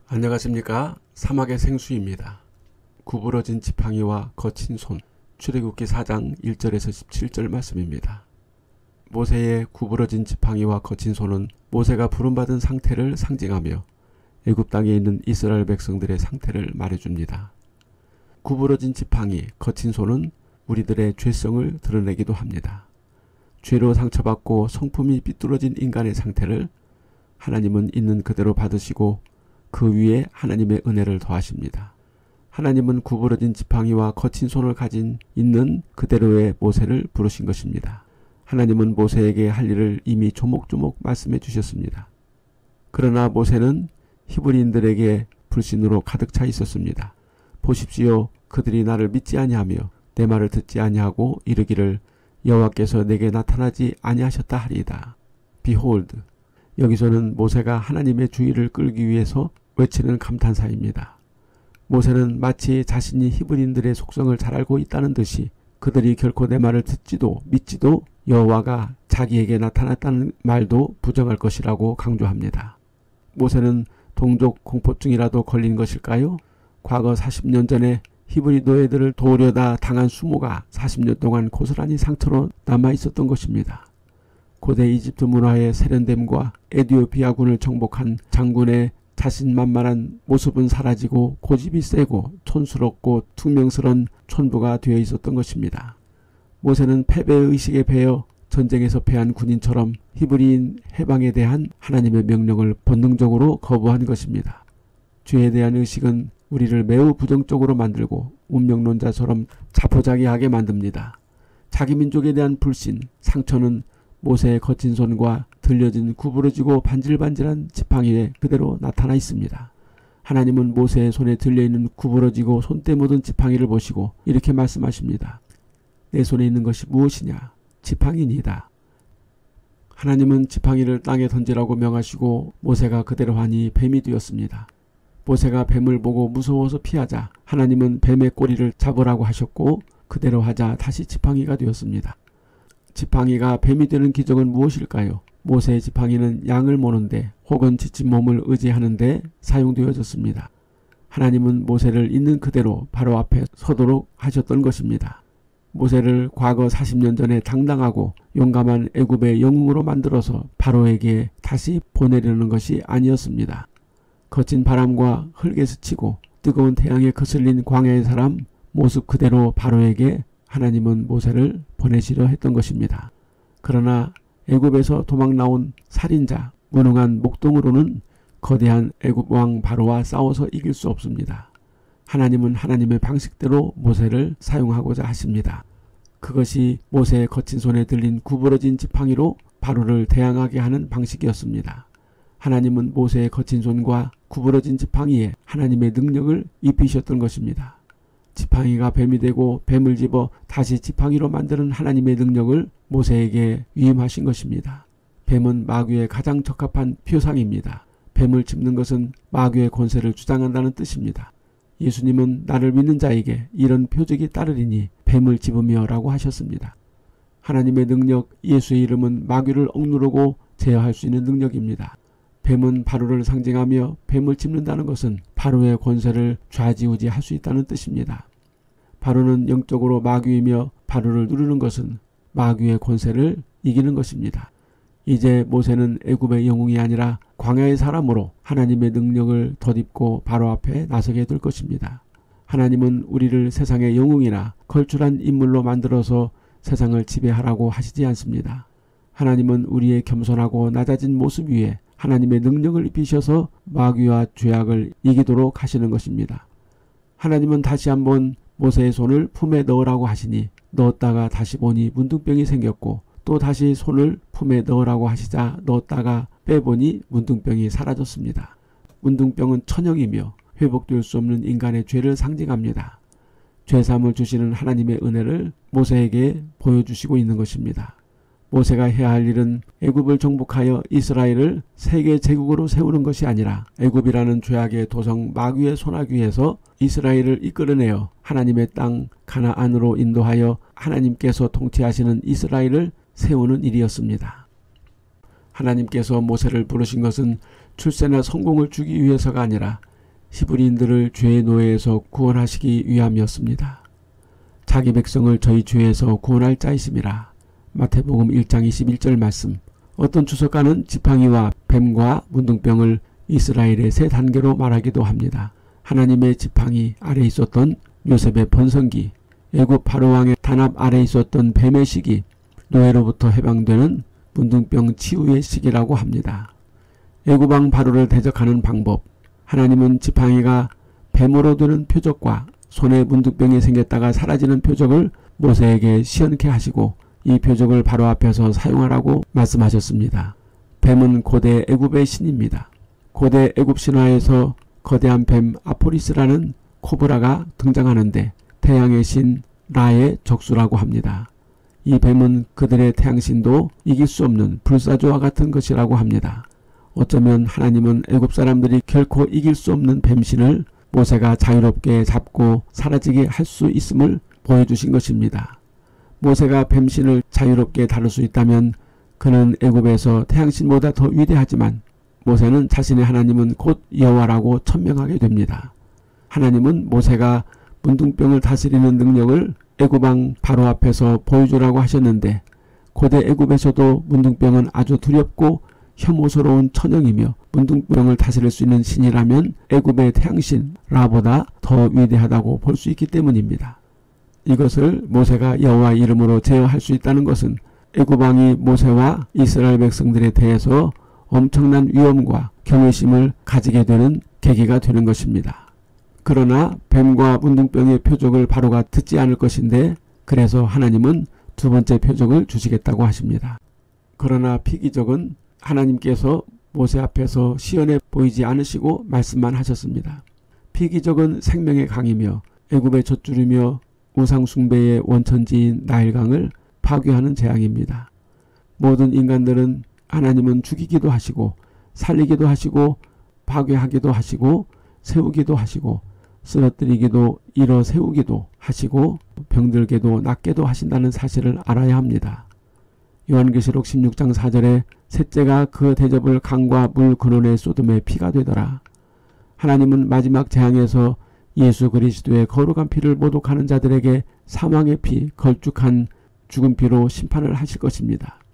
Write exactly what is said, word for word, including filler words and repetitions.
안녕하십니까. 사막의 생수입니다. 구부러진 지팡이와 거친 손. 출애굽기 사 장 일 절에서 십칠 절 말씀입니다. 모세의 구부러진 지팡이와 거친 손은 모세가 부름받은 상태를 상징하며 애굽 땅에 있는 이스라엘 백성들의 상태를 말해줍니다. 구부러진 지팡이, 거친 손은 우리들의 죄성을 드러내기도 합니다. 죄로 상처받고 성품이 삐뚤어진 인간의 상태를 하나님은 있는 그대로 받으시고 그 위에 하나님의 은혜를 더하십니다. 하나님은 구부러진 지팡이와 거친 손을 가진 있는 그대로의 모세를 부르신 것입니다. 하나님은 모세에게 할 일을 이미 조목조목 말씀해 주셨습니다. 그러나 모세는 히브리인들에게 불신으로 가득 차 있었습니다. 보십시오. 그들이 나를 믿지 아니하며 내 말을 듣지 아니하고 이르기를 여호와께서 내게 나타나지 아니하셨다 하리이다. Behold. 여기서는 모세가 하나님의 주의를 끌기 위해서 외치는 감탄사입니다. 모세는 마치 자신이 히브리인들의 속성을 잘 알고 있다는 듯이 그들이 결코 내 말을 듣지도 믿지도 여호와가 자기에게 나타났다는 말도 부정할 것이라고 강조합니다. 모세는 동족 공포증이라도 걸린 것일까요? 과거 사십 년 전에 히브리 노예들을 도우려다 당한 수모가 사십 년 동안 고스란히 상처로 남아있었던 것입니다. 고대 이집트 문화의 세련됨과 에티오피아군을 정복한 장군의 자신만만한 모습은 사라지고 고집이 세고 촌스럽고 퉁명스런 촌부가 되어 있었던 것입니다. 모세는 패배의식에 배어 전쟁에서 패한 군인처럼 히브리인 해방에 대한 하나님의 명령을 본능적으로 거부한 것입니다. 죄에 대한 의식은 우리를 매우 부정적으로 만들고 운명론자처럼 자포자기하게 만듭니다. 자기 민족에 대한 불신, 상처는 모세의 거친 손과 들려진 구부러지고 반질반질한 지팡이에 그대로 나타나 있습니다. 하나님은 모세의 손에 들려있는 구부러지고 손때 묻은 지팡이를 보시고 이렇게 말씀하십니다. 내 손에 있는 것이 무엇이냐? 지팡이니이다. 하나님은 지팡이를 땅에 던지라고 명하시고 모세가 그대로 하니 뱀이 되었습니다. 모세가 뱀을 보고 무서워서 피하자 하나님은 뱀의 꼬리를 잡으라고 하셨고 그대로 하자 다시 지팡이가 되었습니다. 지팡이가 뱀이 되는 기적은 무엇일까요? 모세의 지팡이는 양을 모는데 혹은 지친 몸을 의지하는데 사용되어졌습니다. 하나님은 모세를 있는 그대로 바로 앞에 서도록 하셨던 것입니다. 모세를 과거 사십 년 전에 당당하고 용감한 애굽의 영웅으로 만들어서 바로에게 다시 보내려는 것이 아니었습니다. 거친 바람과 흙에 스치고 뜨거운 태양에 거슬린 광야의 사람 모습 그대로 바로에게 하나님은 모세를 보내시려 했던 것입니다. 그러나 애굽에서 도망 나온 살인자, 무능한 목동으로는 거대한 애굽 왕 바로와 싸워서 이길 수 없습니다. 하나님은 하나님의 방식대로 모세를 사용하고자 하십니다. 그것이 모세의 거친 손에 들린 구부러진 지팡이로 바로를 대항하게 하는 방식이었습니다. 하나님은 모세의 거친 손과 구부러진 지팡이에 하나님의 능력을 입히셨던 것입니다. 지팡이가 뱀이 되고 뱀을 집어 다시 지팡이로 만드는 하나님의 능력을 모세에게 위임하신 것입니다. 뱀은 마귀의 가장 적합한 표상입니다. 뱀을 짚는 것은 마귀의 권세를 주장한다는 뜻입니다. 예수님은 나를 믿는 자에게 이런 표적이 따르리니 뱀을 집으며 라고 하셨습니다. 하나님의 능력, 예수의 이름은 마귀를 억누르고 제어할 수 있는 능력입니다. 뱀은 바로를 상징하며 뱀을 짚는다는 것은 바로의 권세를 좌지우지할 수 있다는 뜻입니다. 바로는 영적으로 마귀이며 바로를 누르는 것은 마귀의 권세를 이기는 것입니다. 이제 모세는 애굽의 영웅이 아니라 광야의 사람으로 하나님의 능력을 덧입고 바로 앞에 나서게 될 것입니다. 하나님은 우리를 세상의 영웅이나 걸출한 인물로 만들어서 세상을 지배하라고 하시지 않습니다. 하나님은 우리의 겸손하고 낮아진 모습 위에 하나님의 능력을 입히셔서 마귀와 죄악을 이기도록 하시는 것입니다. 하나님은 다시 한번 모세의 손을 품에 넣으라고 하시니 넣었다가 다시 보니 문둥병이 생겼고 또 다시 손을 품에 넣으라고 하시자 넣었다가 빼보니 문둥병이 사라졌습니다. 문둥병은 천형이며 회복될 수 없는 인간의 죄를 상징합니다. 죄사함을 주시는 하나님의 은혜를 모세에게 보여주시고 있는 것입니다. 모세가 해야 할 일은 애굽을 정복하여 이스라엘을 세계 제국으로 세우는 것이 아니라 애굽이라는 죄악의 도성 마귀의 손아귀에서 이스라엘을 이끌어내어 하나님의 땅 가나안으로 인도하여 하나님께서 통치하시는 이스라엘을 세우는 일이었습니다. 하나님께서 모세를 부르신 것은 출세나 성공을 주기 위해서가 아니라 히브리인들을 죄의 노예에서 구원하시기 위함이었습니다. 자기 백성을 저희 죄에서 구원할 자이심이라. 마태복음 일 장 이십일 절 말씀. 어떤 주석가는 지팡이와 뱀과 문둥병을 이스라엘의 세 단계로 말하기도 합니다. 하나님의 지팡이 아래 있었던 요셉의 번성기, 애굽 바로왕의 단합 아래 있었던 뱀의 시기, 노예로부터 해방되는 문둥병 치유의 시기라고 합니다. 애굽왕 바로를 대적하는 방법. 하나님은 지팡이가 뱀으로 되는 표적과 손에 문둥병이 생겼다가 사라지는 표적을 모세에게 시연케 하시고 이 표적을 바로 앞에서 사용하라고 말씀하셨습니다. 뱀은 고대 애굽의 신입니다. 고대 애굽 신화에서 거대한 뱀 아포리스라는 코브라가 등장하는데 태양의 신 라의 적수라고 합니다. 이 뱀은 그들의 태양신도 이길 수 없는 불사조와 같은 것이라고 합니다. 어쩌면 하나님은 애굽 사람들이 결코 이길 수 없는 뱀신을 모세가 자유롭게 잡고 사라지게 할 수 있음을 보여주신 것입니다. 모세가 뱀신을 자유롭게 다룰 수 있다면 그는 애굽에서 태양신보다 더 위대하지만 모세는 자신의 하나님은 곧 여호와라고 천명하게 됩니다. 하나님은 모세가 문둥병을 다스리는 능력을 애굽왕 바로 앞에서 보여주라고 하셨는데 고대 애굽에서도 문둥병은 아주 두렵고 혐오스러운 천형이며 문둥병을 다스릴 수 있는 신이라면 애굽의 태양신 라보다 더 위대하다고 볼 수 있기 때문입니다. 이것을 모세가 여호와 이름으로 제어할 수 있다는 것은 애굽왕이 모세와 이스라엘 백성들에 대해서 엄청난 위엄과 경외심을 가지게 되는 계기가 되는 것입니다. 그러나 뱀과 문둥병의 표적을 바로가 듣지 않을 것인데 그래서 하나님은 두 번째 표적을 주시겠다고 하십니다. 그러나 피기적은 하나님께서 모세 앞에서 시연해 보이지 않으시고 말씀만 하셨습니다. 피기적은 생명의 강이며 애굽의 젖줄이며 우상숭배의 원천지인 나일강을 파괴하는 재앙입니다. 모든 인간들은 하나님은 죽이기도 하시고 살리기도 하시고 파괴하기도 하시고 세우기도 하시고 쓰러뜨리기도 일어 세우기도 하시고 병들게도 낫게도 하신다는 사실을 알아야 합니다. 요한계시록 십육 장 사 절에 셋째가 그 대접을 강과 물 근원에 쏟음에 피가 되더라. 하나님은 마지막 재앙에서 예수 그리스도의 거룩한 피를 모독하는 자들에게 사망의 피, 걸쭉한 죽은 피로 심판을 하실 것입니다.